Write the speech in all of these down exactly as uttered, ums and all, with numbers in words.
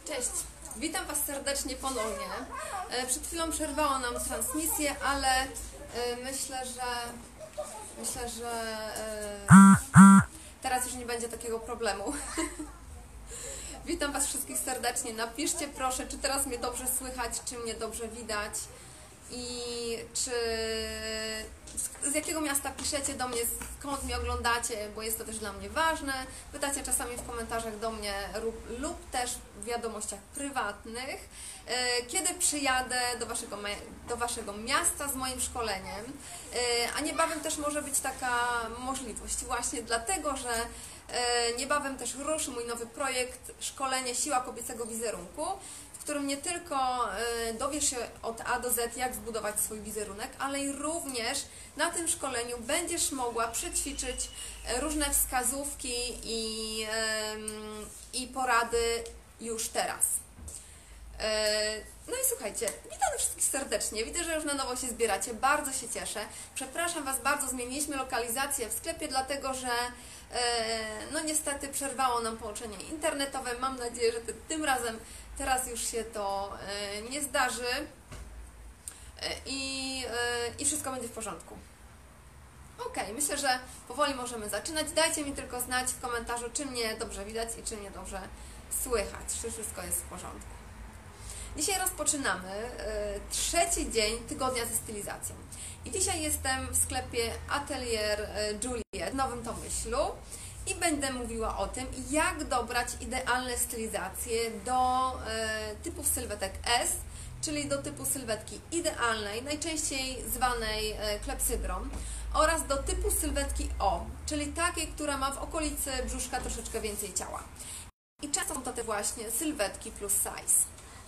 Cześć, witam Was serdecznie ponownie. Przed chwilą przerwało nam transmisję, ale myślę, że myślę, że teraz już nie będzie takiego problemu. Witam Was wszystkich serdecznie. Napiszcie proszę, czy teraz mnie dobrze słychać, czy mnie dobrze widać i czy z jakiego miasta piszecie do mnie, skąd mnie oglądacie, bo jest to też dla mnie ważne. Pytacie czasami w komentarzach do mnie lub, lub też w wiadomościach prywatnych, kiedy przyjadę do waszego, do waszego miasta z moim szkoleniem, a niebawem też może być taka możliwość właśnie dlatego, że niebawem też ruszy mój nowy projekt Szkolenie Siła Kobiecego Wizerunku, w którym nie tylko dowiesz się od A do Z, jak zbudować swój wizerunek, ale i również na tym szkoleniu będziesz mogła przećwiczyć różne wskazówki i, i porady już teraz. No i słuchajcie, witam wszystkich serdecznie, widzę, że już na nowo się zbieracie, bardzo się cieszę. Przepraszam Was bardzo, zmieniliśmy lokalizację w sklepie, dlatego że no niestety przerwało nam połączenie internetowe. Mam nadzieję, że tym razem teraz już się to nie zdarzy i, i wszystko będzie w porządku. Ok, myślę, że powoli możemy zaczynać. Dajcie mi tylko znać w komentarzu, czy mnie dobrze widać i czy mnie dobrze słychać, czy wszystko jest w porządku. Dzisiaj rozpoczynamy trzeci dzień tygodnia ze stylizacją. I dzisiaj jestem w sklepie Atelier Juliet w Nowym Tomyślu i będę mówiła o tym, jak dobrać idealne stylizacje do typów sylwetek S, czyli do typu sylwetki idealnej, najczęściej zwanej klepsydrą, oraz do typu sylwetki O, czyli takiej, która ma w okolicy brzuszka troszeczkę więcej ciała. I często są to te właśnie sylwetki plus size.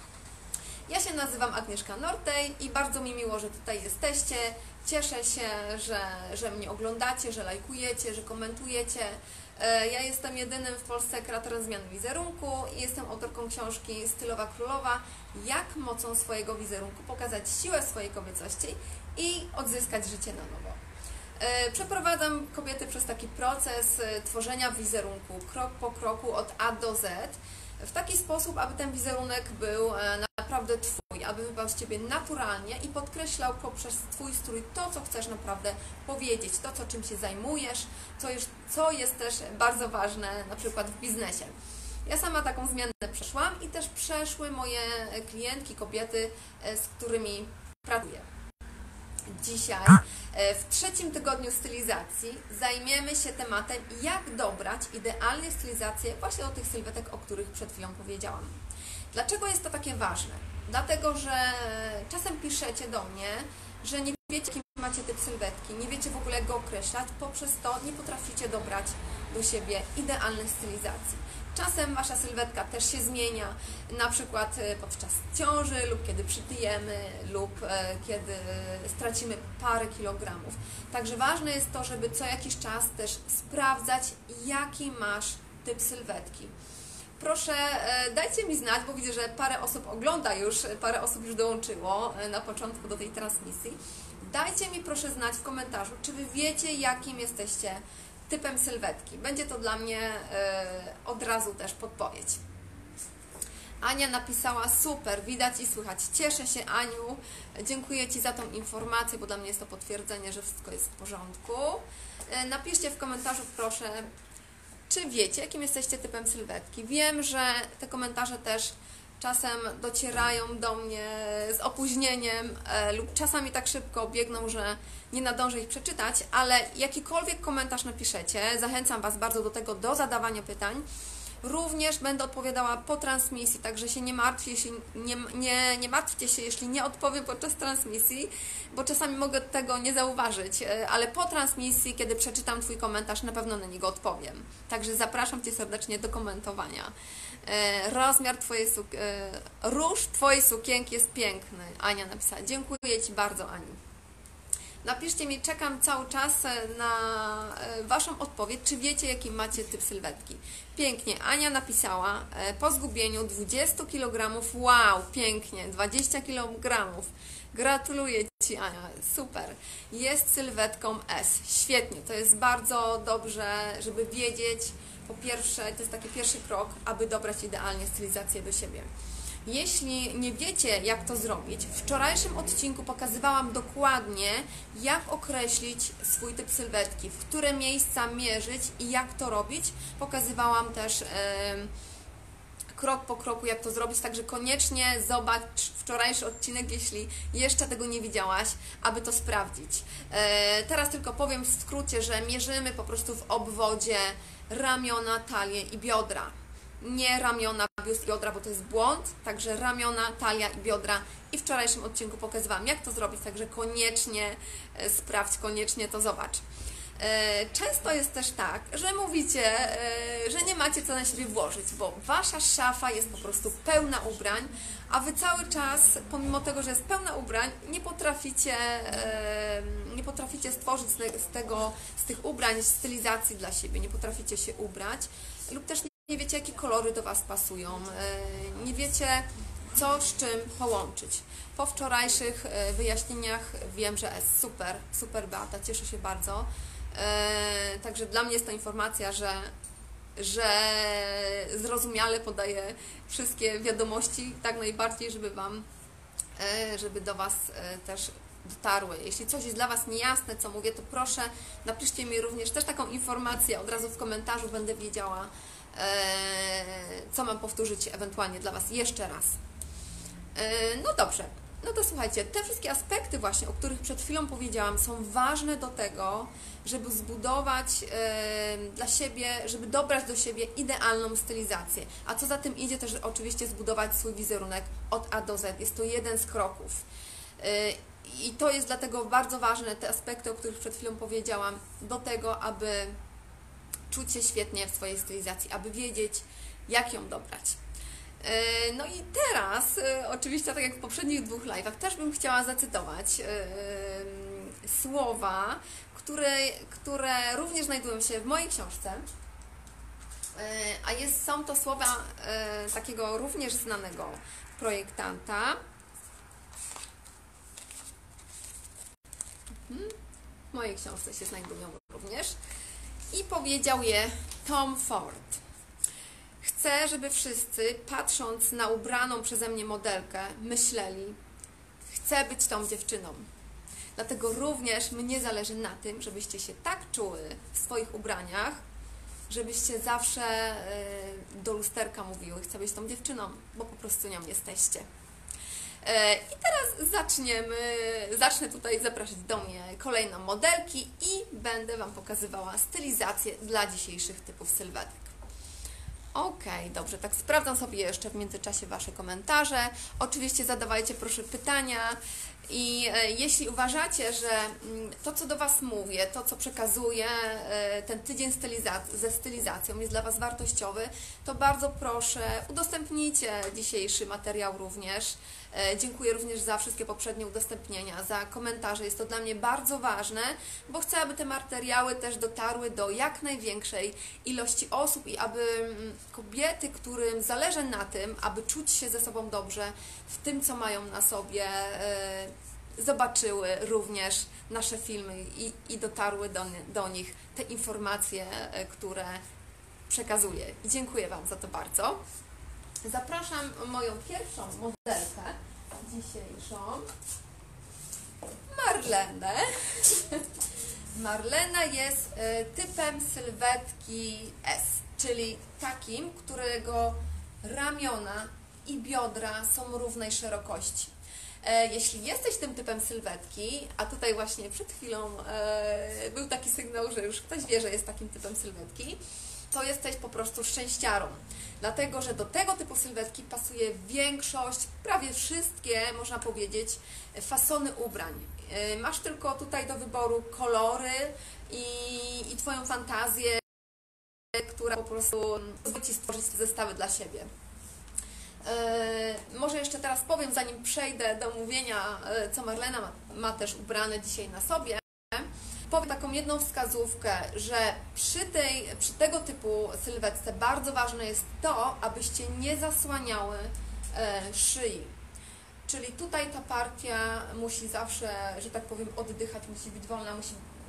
Ja się nazywam Agnieszka Nortej i bardzo mi miło, że tutaj jesteście. Cieszę się, że, że mnie oglądacie, że lajkujecie, że komentujecie. Ja jestem jedynym w Polsce kreatorem zmiany wizerunku i jestem autorką książki Stylowa Królowa. Jak mocą swojego wizerunku pokazać siłę swojej kobiecości i odzyskać życie na nowo. Przeprowadzam kobiety przez taki proces tworzenia wizerunku krok po kroku od A do Z w taki sposób, aby ten wizerunek był naprawdę Twój, aby wybrał z Ciebie naturalnie i podkreślał poprzez Twój strój to, co chcesz naprawdę powiedzieć, to, co czym się zajmujesz, co jest, co jest też bardzo ważne na przykład w biznesie. Ja sama taką zmianę przeszłam i też przeszły moje klientki, kobiety, z którymi pracuję. Dzisiaj, w trzecim tygodniu stylizacji, zajmiemy się tematem, jak dobrać idealnie stylizację właśnie do tych sylwetek, o których przed chwilą powiedziałam. Dlaczego jest to takie ważne? Dlatego, że czasem piszecie do mnie, że nie wiecie, jaki macie typ sylwetki, nie wiecie w ogóle, jak go określać, poprzez to nie potraficie dobrać do siebie idealnej stylizacji. Czasem Wasza sylwetka też się zmienia, na przykład podczas ciąży lub kiedy przytyjemy lub kiedy stracimy parę kilogramów. Także ważne jest to, żeby co jakiś czas też sprawdzać, jaki masz typ sylwetki. Proszę, dajcie mi znać, bo widzę, że parę osób ogląda już, parę osób już dołączyło na początku do tej transmisji. Dajcie mi proszę znać w komentarzu, czy Wy wiecie, jakim jesteście typem sylwetki. Będzie to dla mnie od razu też podpowiedź. Ania napisała: super, widać i słychać. Cieszę się, Aniu. Dziękuję Ci za tą informację, bo dla mnie jest to potwierdzenie, że wszystko jest w porządku. Napiszcie w komentarzu proszę, czy wiecie, jakim jesteście typem sylwetki. Wiem, że te komentarze też czasem docierają do mnie z opóźnieniem e, lub czasami tak szybko biegną, że nie nadążę ich przeczytać, ale jakikolwiek komentarz napiszecie, zachęcam Was bardzo do tego, do zadawania pytań. Również będę odpowiadała po transmisji, także się nie martwcie, jeśli nie, nie, nie martwcie się, jeśli nie odpowiem podczas transmisji, bo czasami mogę tego nie zauważyć, ale po transmisji, kiedy przeczytam Twój komentarz, na pewno na niego odpowiem. Także zapraszam Cię serdecznie do komentowania. Rozmiar Twojej suk- róż Twojej sukienki jest piękny, Ania napisała. Dziękuję Ci bardzo, Ani. Napiszcie mi, czekam cały czas na Waszą odpowiedź, czy wiecie, jaki macie typ sylwetki. Pięknie, Ania napisała, po zgubieniu dwudziestu kilogramów, wow, pięknie, dwadzieścia kilogramów. Gratuluję Ci, Ania, super. Jest sylwetką S, świetnie, to jest bardzo dobrze, żeby wiedzieć, po pierwsze, to jest taki pierwszy krok, aby dobrać idealnie stylizację do siebie. Jeśli nie wiecie, jak to zrobić, w wczorajszym odcinku pokazywałam dokładnie, jak określić swój typ sylwetki, w które miejsca mierzyć i jak to robić. Pokazywałam też yy, krok po kroku, jak to zrobić, także koniecznie zobacz wczorajszy odcinek, jeśli jeszcze tego nie widziałaś, aby to sprawdzić. Yy, teraz tylko powiem w skrócie, że mierzymy po prostu w obwodzie ramiona, talię i biodra. Nie ramiona, biust, biodra, bo to jest błąd, także ramiona, talia i biodra. I w wczorajszym odcinku pokazywałam, jak to zrobić, także koniecznie sprawdź, koniecznie to zobacz. Często jest też tak, że mówicie, że nie macie co na siebie włożyć, bo Wasza szafa jest po prostu pełna ubrań, a Wy cały czas, pomimo tego, że jest pełna ubrań, nie potraficie, nie potraficie stworzyć z tego, z tych ubrań stylizacji dla siebie, nie potraficie się ubrać lub też nie Nie wiecie, jakie kolory do Was pasują, nie wiecie, co z czym połączyć. Po wczorajszych wyjaśnieniach wiem, że jest super, super Beata, cieszę się bardzo. Także dla mnie jest to informacja, że, że zrozumiale podaję wszystkie wiadomości, tak najbardziej, żeby Wam, żeby do Was też dotarły. Jeśli coś jest dla Was niejasne, co mówię, to proszę, napiszcie mi również też taką informację, od razu w komentarzu będę wiedziała, co mam powtórzyć ewentualnie dla Was jeszcze raz. No dobrze, no to słuchajcie, te wszystkie aspekty właśnie, o których przed chwilą powiedziałam, są ważne do tego, żeby zbudować dla siebie, żeby dobrać do siebie idealną stylizację. A co za tym idzie, też oczywiście zbudować swój wizerunek od A do Z. Jest to jeden z kroków. I to jest dlatego bardzo ważne, te aspekty, o których przed chwilą powiedziałam, do tego, aby czuć się świetnie w swojej stylizacji, aby wiedzieć, jak ją dobrać. No i teraz, oczywiście tak jak w poprzednich dwóch live'ach, też bym chciała zacytować słowa, które, które również znajdują się w mojej książce, a jest, są to słowa takiego również znanego projektanta. W mojej książce się znajdują również. I powiedział je Tom Ford. Chcę, żeby wszyscy, patrząc na ubraną przeze mnie modelkę, myśleli, chcę być tą dziewczyną. Dlatego również mnie zależy na tym, żebyście się tak czuły w swoich ubraniach, żebyście zawsze do lusterka mówiły, chcę być tą dziewczyną, bo po prostu nią jesteście. I teraz zaczniemy, zacznę tutaj zapraszać do mnie kolejne modelki i będę Wam pokazywała stylizację dla dzisiejszych typów sylwetek. Ok, dobrze, tak sprawdzam sobie jeszcze w międzyczasie Wasze komentarze. Oczywiście zadawajcie proszę pytania i jeśli uważacie, że to, co do Was mówię, to, co przekazuję, ten tydzień stylizac- ze stylizacją jest dla Was wartościowy, to bardzo proszę, udostępnijcie dzisiejszy materiał również. Dziękuję również za wszystkie poprzednie udostępnienia, za komentarze. Jest to dla mnie bardzo ważne, bo chcę, aby te materiały też dotarły do jak największej ilości osób i aby kobiety, którym zależy na tym, aby czuć się ze sobą dobrze w tym, co mają na sobie, zobaczyły również nasze filmy i, i dotarły do, do nich te informacje, które przekazuję. I dziękuję Wam za to bardzo. Zapraszam moją pierwszą modelkę dzisiejszą, Marlenę. Marlena jest typem sylwetki S, czyli takim, którego ramiona i biodra są równej szerokości. Jeśli jesteś tym typem sylwetki, a tutaj właśnie przed chwilą był taki sygnał, że już ktoś wie, że jest takim typem sylwetki, to jesteś po prostu szczęściarą. Dlatego, że do tego typu sylwetki pasuje większość, prawie wszystkie, można powiedzieć, fasony ubrań. Masz tylko tutaj do wyboru kolory i, i Twoją fantazję, która po prostu pozwoli Ci stworzyć te zestawy dla siebie. Yy, może jeszcze teraz powiem, zanim przejdę do mówienia, co Marlena ma, ma też ubrane dzisiaj na sobie. Powiem taką jedną wskazówkę, że przy, tej, przy tego typu sylwetce bardzo ważne jest to, abyście nie zasłaniały e, szyi. Czyli tutaj ta partia musi zawsze, że tak powiem, oddychać, musi być wolna, musi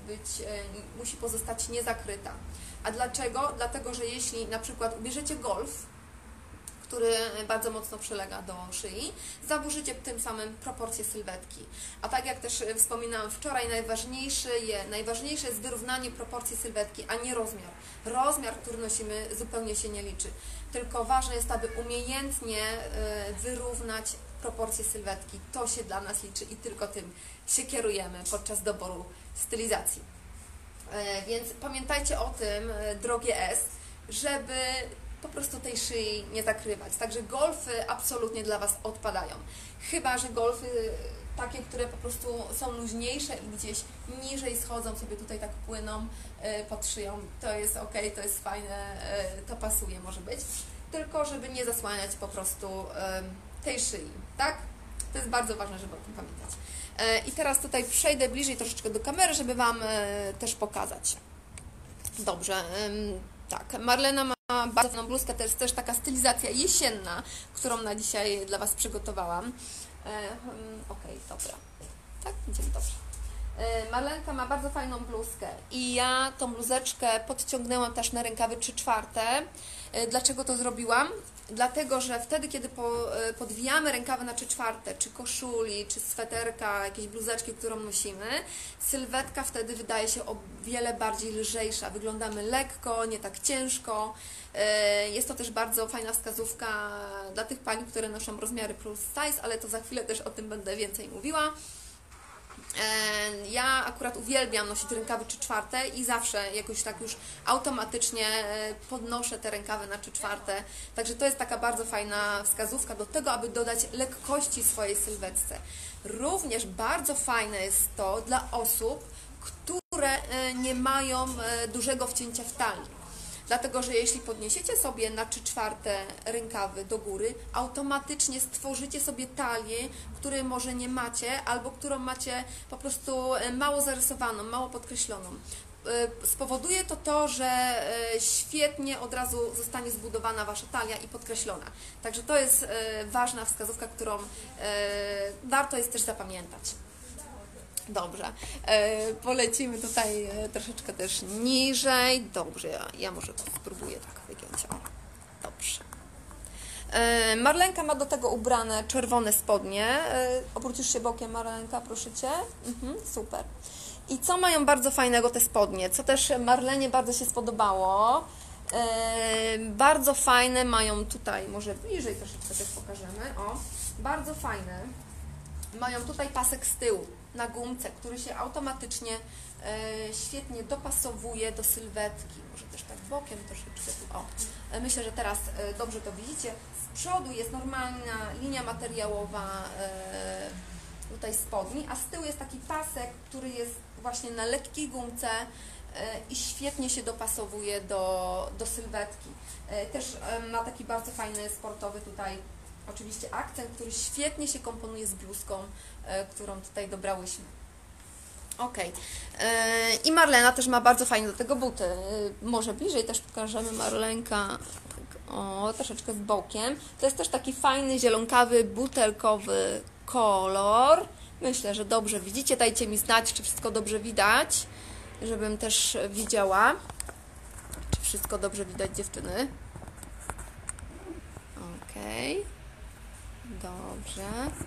być, musi pozostać niezakryta. A dlaczego? Dlatego, że jeśli na przykład ubierzecie golf, który bardzo mocno przylega do szyi, zaburzycie tym samym proporcje sylwetki. A tak jak też wspominałam wczoraj, najważniejsze, je, najważniejsze jest wyrównanie proporcji sylwetki, a nie rozmiar. Rozmiar, który nosimy, zupełnie się nie liczy. Tylko ważne jest, aby umiejętnie wyrównać proporcje sylwetki. To się dla nas liczy i tylko tym się kierujemy podczas doboru stylizacji. Więc pamiętajcie o tym, drogie S, żeby po prostu tej szyi nie zakrywać. Także golfy absolutnie dla Was odpadają. Chyba że golfy takie, które po prostu są luźniejsze i gdzieś niżej schodzą, sobie tutaj tak płyną pod szyją, to jest ok, to jest fajne, to pasuje może być. Tylko żeby nie zasłaniać po prostu tej szyi, tak? To jest bardzo ważne, żeby o tym pamiętać. I teraz tutaj przejdę bliżej troszeczkę do kamery, żeby Wam też pokazać. Dobrze, tak, Marlena ma bardzo fajną bluzkę, to jest też taka stylizacja jesienna, którą na dzisiaj dla Was przygotowałam. Ok, dobra, tak, idziemy dobrze. Marlenka ma bardzo fajną bluzkę i ja tą bluzeczkę podciągnęłam też na rękawy trzy czwarte. Dlaczego to zrobiłam? Dlatego, że wtedy, kiedy podwijamy rękawy na trzy czwarte, czy koszuli, czy sweterka, jakieś bluzeczki, którą nosimy, sylwetka wtedy wydaje się o wiele bardziej lżejsza. Wyglądamy lekko, nie tak ciężko. Jest to też bardzo fajna wskazówka dla tych pań, które noszą rozmiary plus size, ale to za chwilę też o tym będę więcej mówiła. Ja akurat uwielbiam nosić rękawy trzy czwarte i zawsze jakoś tak już automatycznie podnoszę te rękawy na trzy czwarte. Także to jest taka bardzo fajna wskazówka do tego, aby dodać lekkości swojej sylwetce. Również bardzo fajne jest to dla osób, które nie mają dużego wcięcia w talii. Dlatego, że jeśli podniesiecie sobie na trzy czwarte rękawy do góry, automatycznie stworzycie sobie talię, której może nie macie, albo którą macie po prostu mało zarysowaną, mało podkreśloną. Spowoduje to to, że świetnie od razu zostanie zbudowana Wasza talia i podkreślona. Także to jest ważna wskazówka, którą warto jest też zapamiętać. Dobrze, e, polecimy tutaj troszeczkę też niżej. Dobrze, ja, ja może to spróbuję tak wygiąć. O, dobrze. E, Marlenka ma do tego ubrane czerwone spodnie. E, obrócisz się bokiem, Marlenka, proszę Cię. Mhm, super. I co mają bardzo fajnego te spodnie, co też Marlenie bardzo się spodobało. E, bardzo fajne mają tutaj, może bliżej troszeczkę też pokażemy. O, bardzo fajne. Mają tutaj pasek z tyłu na gumce, który się automatycznie e, świetnie dopasowuje do sylwetki. Może też tak bokiem troszeczkę. O, e, myślę, że teraz e, dobrze to widzicie. Z przodu jest normalna linia materiałowa e, tutaj spodni, a z tyłu jest taki pasek, który jest właśnie na lekkiej gumce e, i świetnie się dopasowuje do, do sylwetki. E, też e, ma taki bardzo fajny sportowy tutaj oczywiście akcent, który świetnie się komponuje z bluzką, e, którą tutaj dobrałyśmy. Ok. E, I Marlena też ma bardzo fajne do tego buty. E, może bliżej też pokażemy Marlenka. O, troszeczkę z bokiem. To jest też taki fajny, zielonkawy, butelkowy kolor. Myślę, że dobrze widzicie. Dajcie mi znać, czy wszystko dobrze widać, żebym też widziała. Czy wszystko dobrze widać, dziewczyny? Okej. Okay. Dobrze.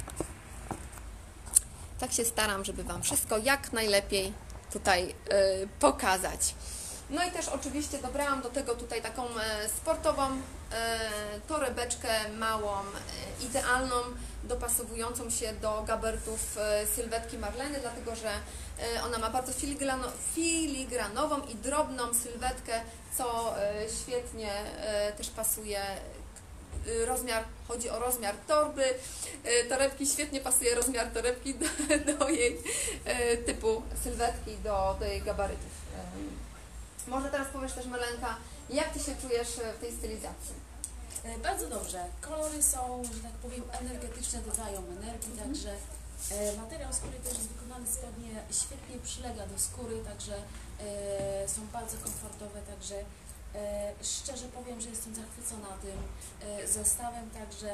Tak się staram, żeby Wam wszystko jak najlepiej tutaj y, pokazać. No i też oczywiście dobrałam do tego tutaj taką y, sportową y, torebeczkę małą, y, idealną, dopasowującą się do gabarytów y, sylwetki Marleny, dlatego że y, ona ma bardzo filigrano, filigranową i drobną sylwetkę, co y, świetnie y, też pasuje. Rozmiar, chodzi o rozmiar torby, torebki, świetnie pasuje rozmiar torebki do, do jej typu sylwetki, do, do jej gabarytów. Może teraz powiesz też, Marlenka, jak Ty się czujesz w tej stylizacji? Bardzo dobrze. Kolory są, że tak powiem, energetyczne, dodają energii, także materiał skóry też jest wykonany spodnie, świetnie przylega do skóry, także są bardzo komfortowe, także szczerze powiem, że jestem zachwycona tym zestawem, także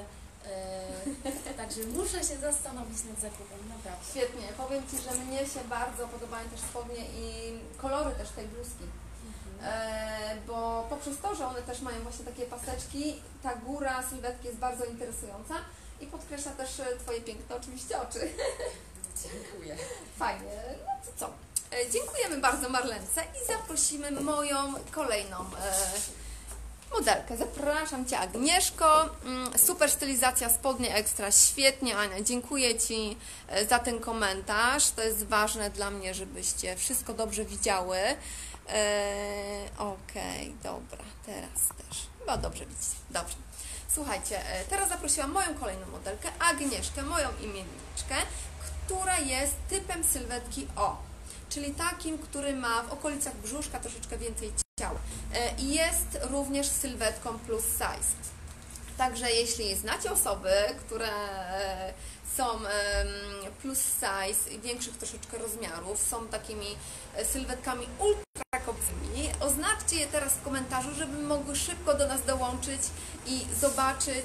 E, także muszę się zastanowić nad zakupem, naprawdę. Świetnie, powiem Ci, że mnie się bardzo podobają też spodnie i kolory też tej bluzki. E, bo poprzez to, że one też mają właśnie takie paseczki, ta góra sylwetki jest bardzo interesująca i podkreśla też Twoje piękne oczywiście oczy. Dziękuję. Fajnie, no to co? E, dziękujemy bardzo Marlence i zaprosimy moją kolejną e, modelkę. Zapraszam Cię, Agnieszko. Mm, super stylizacja, spodnie ekstra, świetnie Ania, dziękuję Ci e, za ten komentarz. To jest ważne dla mnie, żebyście wszystko dobrze widziały. E, Okej, okay, dobra, teraz też. Chyba dobrze widzicie. Dobrze. Słuchajcie, e, teraz zaprosiłam moją kolejną modelkę, Agnieszkę, moją imienniczkę, która jest typem sylwetki O, czyli takim, który ma w okolicach brzuszka troszeczkę więcej ciała. E, I jest również sylwetką plus size. Także jeśli znacie osoby, które są plus size i większych troszeczkę rozmiarów, są takimi sylwetkami ultra kobiecymi, oznaczcie je teraz w komentarzu, żeby mogły szybko do nas dołączyć i zobaczyć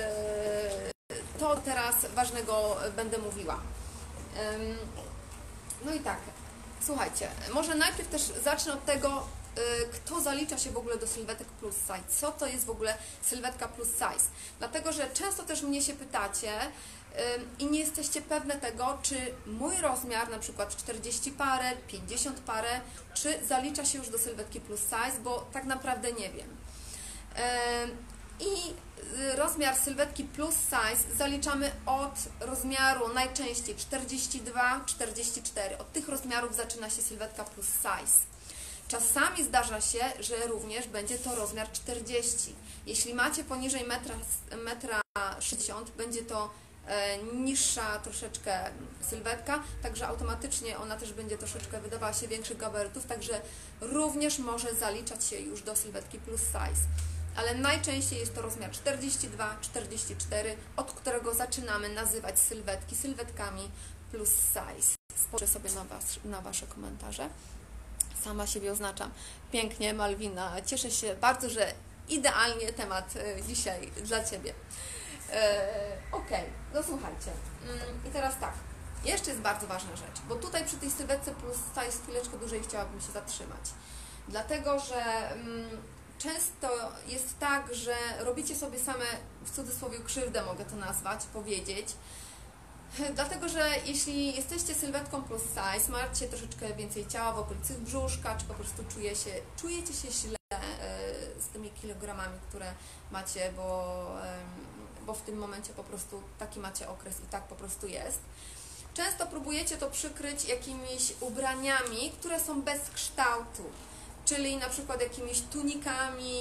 to teraz ważnego będę mówiła. No i tak, słuchajcie, może najpierw też zacznę od tego, kto zalicza się w ogóle do sylwetek plus size, co to jest w ogóle sylwetka plus size. Dlatego, że często też mnie się pytacie i nie jesteście pewne tego, czy mój rozmiar, na przykład czterdzieści parę, pięćdziesiąt parę, czy zalicza się już do sylwetki plus size, bo tak naprawdę nie wiem. I rozmiar sylwetki plus size zaliczamy od rozmiaru najczęściej czterdzieści dwa czterdzieści cztery. Od tych rozmiarów zaczyna się sylwetka plus size. Czasami zdarza się, że również będzie to rozmiar czterdzieści. Jeśli macie poniżej metra sześćdziesiąt, będzie to e, niższa troszeczkę sylwetka, także automatycznie ona też będzie troszeczkę wydawała się większych gabarytów, także również może zaliczać się już do sylwetki plus size. Ale najczęściej jest to rozmiar czterdzieści dwa czterdzieści cztery, od którego zaczynamy nazywać sylwetki sylwetkami plus size. Spojrzę sobie na, was, na Wasze komentarze. Sama siebie oznaczam. Pięknie, Malwina. Cieszę się bardzo, że idealnie temat dzisiaj dla Ciebie. E, ok, no słuchajcie. I teraz tak. Jeszcze jest bardzo ważna rzecz, bo tutaj przy tej sylwetce plus size chwileczkę dłużej chciałabym się zatrzymać. Dlatego, że mm, często jest tak, że robicie sobie same, w cudzysłowie, krzywdę, mogę to nazwać, powiedzieć. Dlatego, że jeśli jesteście sylwetką plus size, macie troszeczkę więcej ciała w okolicy brzuszka, czy po prostu czuje się, czujecie się źle z tymi kilogramami, które macie, bo, bo w tym momencie po prostu taki macie okres i tak po prostu jest. Często próbujecie to przykryć jakimiś ubraniami, które są bez kształtu, czyli na przykład jakimiś tunikami,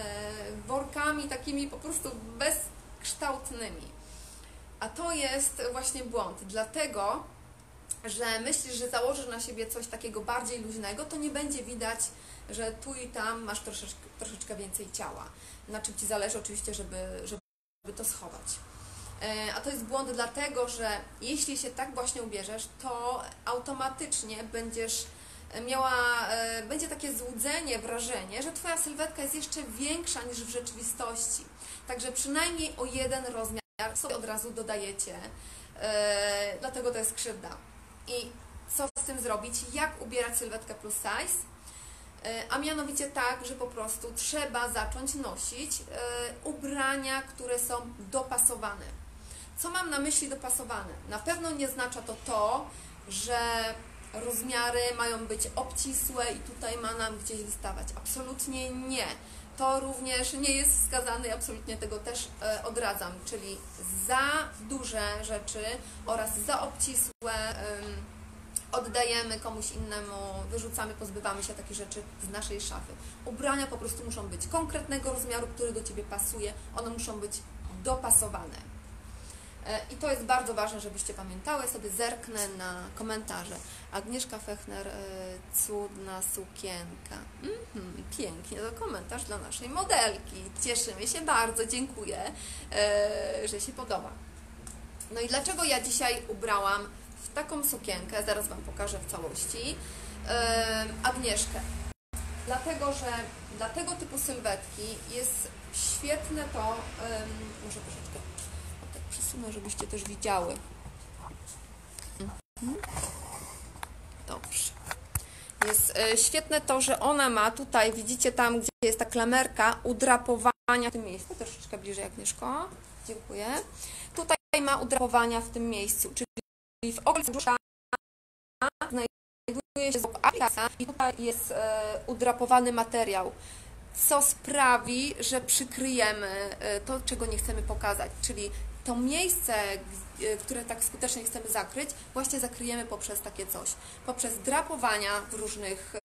workami takimi po prostu bezkształtnymi. A to jest właśnie błąd, dlatego, że myślisz, że założysz na siebie coś takiego bardziej luźnego, to nie będzie widać, że tu i tam masz troszeczkę, troszeczkę więcej ciała. Na czym Ci zależy oczywiście, żeby, żeby to schować. A to jest błąd dlatego, że jeśli się tak właśnie ubierzesz, to automatycznie będziesz miała, będzie takie złudzenie, wrażenie, że Twoja sylwetka jest jeszcze większa niż w rzeczywistości. Także przynajmniej o jeden rozmiar sobie od razu dodajecie, yy, dlatego to jest krzywda. I co z tym zrobić? Jak ubierać sylwetkę plus size? Yy, a mianowicie tak, że po prostu trzeba zacząć nosić yy, ubrania, które są dopasowane. Co mam na myśli dopasowane? Na pewno nie oznacza to to, że rozmiary mają być obcisłe i tutaj ma nam gdzieś wystawać. Absolutnie nie. To również nie jest wskazane i absolutnie tego też e, odradzam, czyli za duże rzeczy oraz za obcisłe e, oddajemy komuś innemu, wyrzucamy, pozbywamy się takich rzeczy z naszej szafy. Ubrania po prostu muszą być konkretnego rozmiaru, który do Ciebie pasuje, one muszą być dopasowane. I to jest bardzo ważne, żebyście pamiętały. Sobie zerknę na komentarze. Agnieszka Fechner, cudna sukienka. Mm-hmm, pięknie, to komentarz dla naszej modelki. Cieszymy się bardzo, dziękuję, że się podoba. No i dlaczego ja dzisiaj ubrałam w taką sukienkę, zaraz Wam pokażę w całości, Agnieszkę. Dlatego, że dla tego typu sylwetki jest świetne to, może troszeczkę przesunę, żebyście też widziały. Mhm. Dobrze. Jest e, świetne to, że ona ma tutaj, widzicie tam, gdzie jest ta klamerka, udrapowania w tym miejscu. Troszeczkę bliżej, Agnieszko. Dziękuję. Tutaj ma udrapowania w tym miejscu, czyli w okolicy brzucha znajduje się aplikacja i tutaj jest e, udrapowany materiał, co sprawi, że przykryjemy e, to, czego nie chcemy pokazać, czyli to miejsce, które tak skutecznie chcemy zakryć, właśnie zakryjemy poprzez takie coś, poprzez drapowania w różnych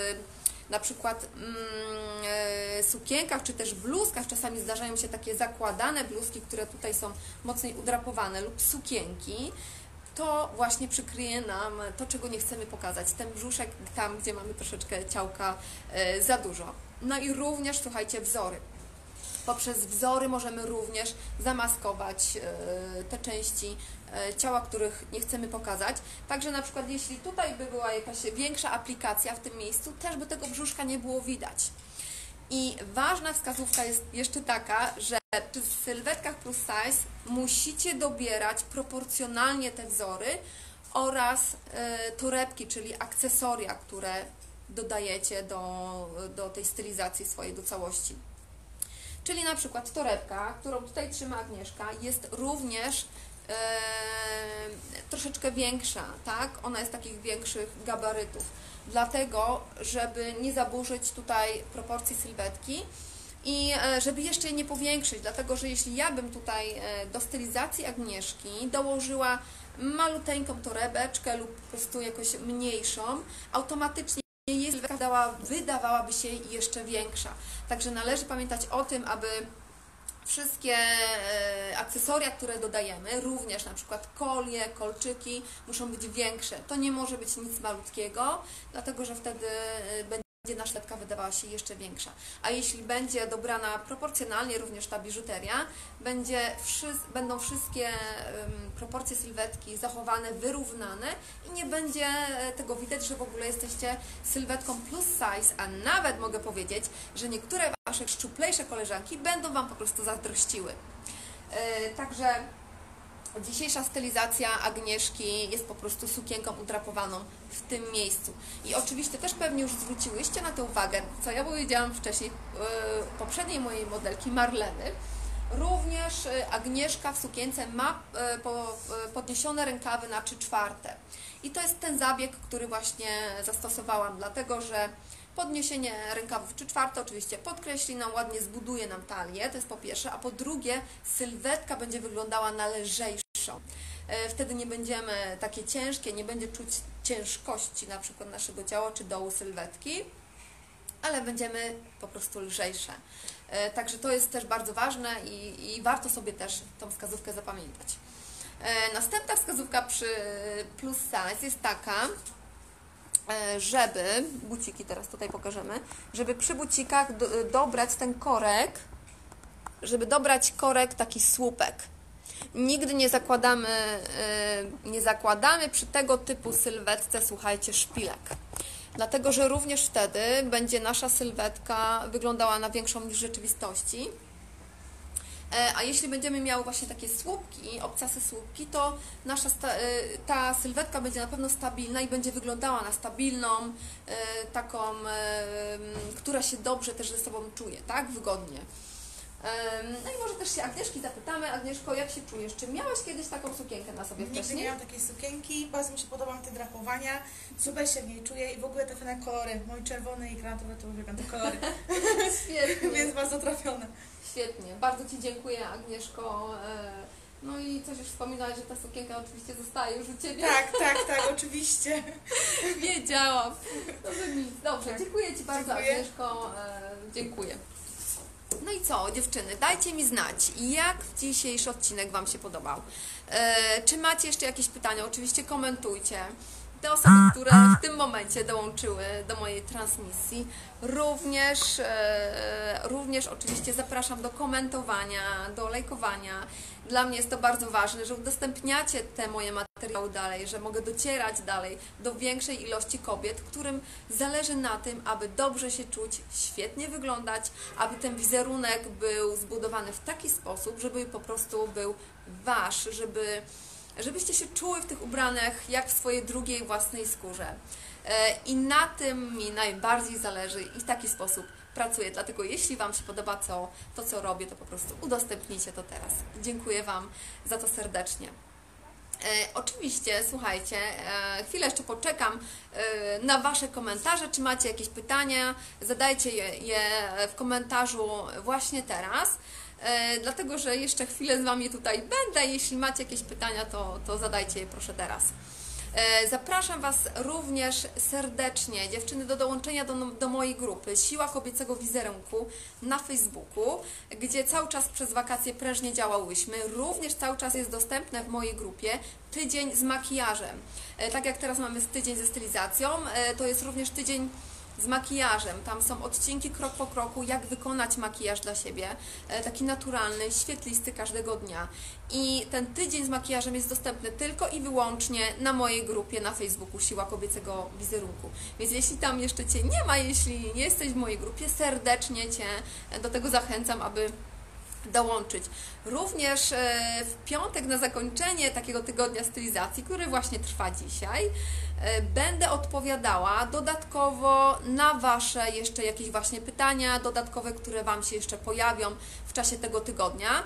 na przykład sukienkach, czy też bluzkach. Czasami zdarzają się takie zakładane bluzki, które tutaj są mocniej udrapowane, lub sukienki. To właśnie przykryje nam to, czego nie chcemy pokazać, ten brzuszek tam, gdzie mamy troszeczkę ciałka za dużo. No i również, słuchajcie, wzory. Poprzez wzory możemy również zamaskować te części ciała, których nie chcemy pokazać. Także na przykład jeśli tutaj by była jakaś większa aplikacja w tym miejscu, też by tego brzuszka nie było widać. I ważna wskazówka jest jeszcze taka, że przy sylwetkach plus size musicie dobierać proporcjonalnie te wzory oraz torebki, czyli akcesoria, które dodajecie do, do tej stylizacji swojej, do całości. Czyli na przykład torebka, którą tutaj trzyma Agnieszka, jest również e, troszeczkę większa, tak? Ona jest takich większych gabarytów, dlatego, żeby nie zaburzyć tutaj proporcji sylwetki i e, żeby jeszcze jej nie powiększyć, dlatego, że jeśli ja bym tutaj e, do stylizacji Agnieszki dołożyła maluteńką torebeczkę lub po prostu jakoś mniejszą, automatycznie jej sylwetka dała, wydawałaby się jeszcze większa. Także należy pamiętać o tym, aby wszystkie akcesoria, które dodajemy, również na przykład kolie, kolczyki, muszą być większe. To nie może być nic malutkiego, dlatego że wtedy będzie nasza sylwetka wydawała się jeszcze większa. A jeśli będzie dobrana proporcjonalnie również ta biżuteria, będzie, będą wszystkie proporcje sylwetki zachowane, wyrównane i nie będzie tego widać, że w ogóle jesteście sylwetką plus size, a nawet mogę powiedzieć, że niektóre Wasze szczuplejsze koleżanki będą Wam po prostu zazdrościły. Także dzisiejsza stylizacja Agnieszki jest po prostu sukienką udrapowaną w tym miejscu. I oczywiście też pewnie już zwróciłyście na to uwagę, co ja powiedziałam wcześniej, yy, poprzedniej mojej modelki Marleny. Również Agnieszka w sukience ma yy, po, yy, podniesione rękawy na trzy czwarte. I to jest ten zabieg, który właśnie zastosowałam, dlatego że podniesienie rękawów trzy czwarte oczywiście podkreśli nam, ładnie zbuduje nam talię, to jest po pierwsze, a po drugie sylwetka będzie wyglądała na lżejszą. Wtedy nie będziemy takie ciężkie, nie będzie czuć ciężkości na przykład naszego ciała czy dołu sylwetki, ale będziemy po prostu lżejsze. Także to jest też bardzo ważne i, i warto sobie też tą wskazówkę zapamiętać. Następna wskazówka przy plus size jest taka, żeby, buciki teraz tutaj pokażemy, żeby przy bucikach do, dobrać ten korek, żeby dobrać korek, taki słupek. Nigdy nie zakładamy, nie zakładamy przy tego typu sylwetce, słuchajcie, szpilek. Dlatego, że również wtedy będzie nasza sylwetka wyglądała na większą niż w rzeczywistości. A jeśli będziemy miały właśnie takie słupki, obcasy słupki, to nasza ta sylwetka będzie na pewno stabilna i będzie wyglądała na stabilną, taką, która się dobrze też ze sobą czuje, tak? Wygodnie. No i może też się Agnieszki zapytamy. Agnieszko, jak się czujesz? Czy miałaś kiedyś taką sukienkę na sobie wcześniej? Nigdy nie miałam takiej sukienki, bardzo mi się podobają te drapowania, super się w niej czuję i w ogóle te fajne kolory, mój czerwony i granatowy to uwielbiam te kolory. Świetnie. Więc bardzo trafione. Świetnie, bardzo Ci dziękuję, Agnieszko. No i coś już wspominałaś, że ta sukienka oczywiście zostaje już u Ciebie. Tak, tak, tak, oczywiście. Wiedziałam. Dobrze, nic. Dobrze, tak. Dziękuję Ci bardzo, Dziękuję. Agnieszko. Dziękuję. No i co, dziewczyny, dajcie mi znać, jak dzisiejszy odcinek Wam się podobał. E, czy macie jeszcze jakieś pytania? Oczywiście komentujcie. te osoby, które w tym momencie dołączyły do mojej transmisji, również, e, również oczywiście zapraszam do komentowania, do lajkowania. Dla mnie jest to bardzo ważne, że udostępniacie te moje materiały dalej, że mogę docierać dalej do większej ilości kobiet, którym zależy na tym, aby dobrze się czuć, świetnie wyglądać, aby ten wizerunek był zbudowany w taki sposób, żeby po prostu był wasz, żeby, żebyście się czuły w tych ubraniach jak w swojej drugiej własnej skórze. I na tym mi najbardziej zależy i w taki sposób pracuję. Dlatego jeśli Wam się podoba co, to, co robię, to po prostu udostępnijcie to teraz. Dziękuję Wam za to serdecznie. E, oczywiście, słuchajcie, e, chwilę jeszcze poczekam e, na Wasze komentarze. Czy macie jakieś pytania? Zadajcie je, je w komentarzu właśnie teraz. E, dlatego, że jeszcze chwilę z Wami tutaj będę. Jeśli macie jakieś pytania, to, to zadajcie je proszę teraz. Zapraszam Was również serdecznie, dziewczyny, do dołączenia do, do mojej grupy Siła Kobiecego Wizerunku na Facebooku, gdzie cały czas przez wakacje prężnie działałyśmy. Również cały czas jest dostępne w mojej grupie tydzień z makijażem. Tak jak teraz mamy tydzień ze stylizacją, to jest również tydzień z makijażem. Tam są odcinki krok po kroku, jak wykonać makijaż dla siebie, taki naturalny, świetlisty każdego dnia. I ten tydzień z makijażem jest dostępny tylko i wyłącznie na mojej grupie na Facebooku Siła Kobiecego Wizerunku. Więc jeśli tam jeszcze Cię nie ma, jeśli nie jesteś w mojej grupie, serdecznie Cię do tego zachęcam, aby dołączyć. Również w piątek na zakończenie takiego tygodnia stylizacji, który właśnie trwa dzisiaj, będę odpowiadała dodatkowo na Wasze jeszcze jakieś właśnie pytania dodatkowe, które Wam się jeszcze pojawią w czasie tego tygodnia.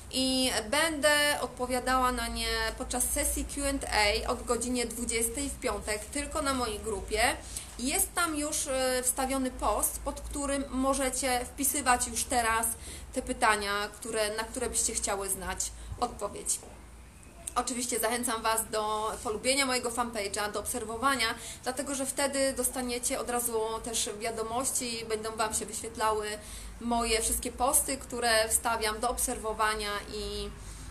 I będę odpowiadała na nie podczas sesji Q and A od godzinie dwudziestej w piątek tylko na mojej grupie. Jest tam już wstawiony post, pod którym możecie wpisywać już teraz te pytania, które, na które byście chciały znać odpowiedź. Oczywiście zachęcam Was do polubienia mojego fanpage'a, do obserwowania, dlatego że wtedy dostaniecie od razu też wiadomości, będą Wam się wyświetlały moje wszystkie posty, które wstawiam do obserwowania i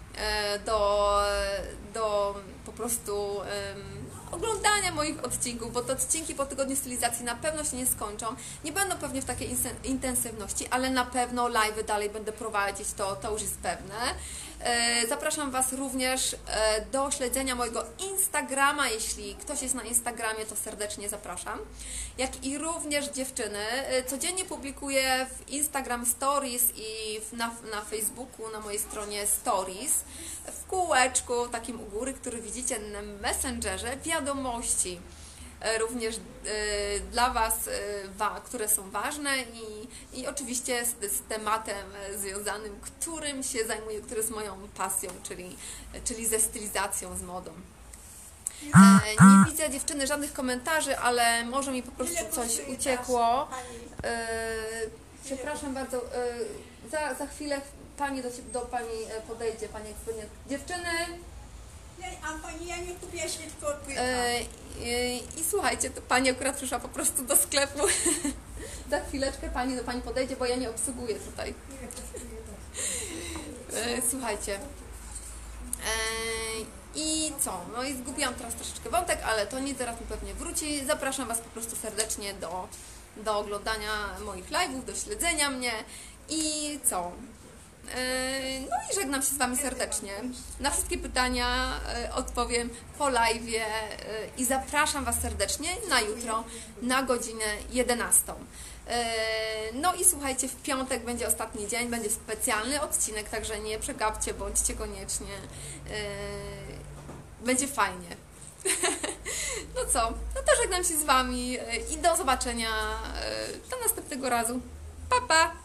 do, do po prostu um, oglądania moich odcinków, bo te odcinki po tygodniu stylizacji na pewno się nie skończą. Nie będą pewnie w takiej intensywności, ale na pewno live'y dalej będę prowadzić, to, to już jest pewne. Zapraszam Was również do śledzenia mojego Instagrama. Jeśli ktoś jest na Instagramie, to serdecznie zapraszam. Jak i również dziewczyny. Codziennie publikuję w Instagram Stories i na, na Facebooku, na mojej stronie Stories, w kółeczku takim u góry, który widzicie na Messengerze, wiadomości. Również y, dla Was, y, wa, które są ważne i, i oczywiście z, z tematem związanym, którym się zajmuję, który jest moją pasją, czyli, czyli ze stylizacją, z modą. E, nie widzę, dziewczyny, żadnych komentarzy, ale może mi po prostu coś uciekło. E, przepraszam bardzo, e, za, za chwilę Pani do, do Pani podejdzie, Pani eksponent. Dziewczyny! A Pani, ja nie kupię świeczkę od e, i, I słuchajcie, to Pani akurat przyszła po prostu do sklepu. Za chwileczkę Pani do Pani podejdzie, bo ja nie obsługuję tutaj. E, słuchajcie. E, I co? No i zgubiłam teraz troszeczkę wątek, ale to nic, zaraz mi pewnie wróci. Zapraszam Was po prostu serdecznie do, do oglądania moich live'ów, do śledzenia mnie. I co? No i żegnam się z Wami serdecznie. Na wszystkie pytania odpowiem po live'ie i zapraszam Was serdecznie na jutro na godzinę jedenastą. No i słuchajcie, w piątek będzie ostatni dzień, będzie specjalny odcinek, także nie przegapcie, bądźcie koniecznie. Będzie fajnie. No co, no to żegnam się z Wami i do zobaczenia do następnego razu. Pa, pa!